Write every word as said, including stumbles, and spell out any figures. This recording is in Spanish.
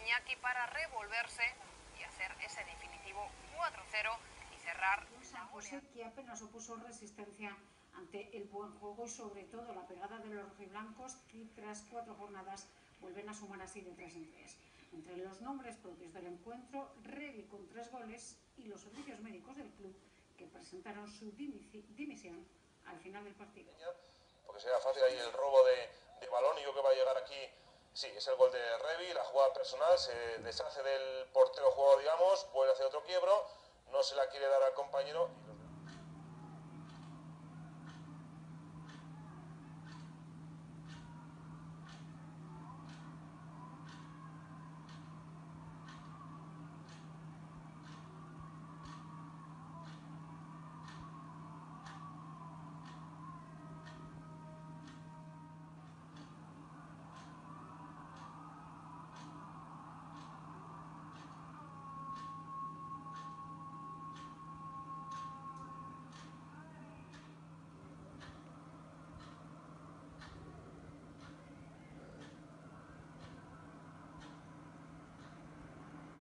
Iñaki para revolverse y hacer ese definitivo cuatro cero y cerrar San José, que apenas opuso resistencia ante el buen juego y sobre todo la pegada de los rojiblancos, que tras cuatro jornadas vuelven a sumar así de tres en tres. Entre los nombres propios del encuentro, Revi con tres goles y los servicios médicos del club, que presentaron su dimisión al final del partido. Porque será fácil ahí el robo de, de balón, y yo que va a llegar aquí, sí, es el gol de Revi, la jugada personal, se deshace del portero jugador, digamos, vuelve a hacer otro quiebro, no se la quiere dar al compañero.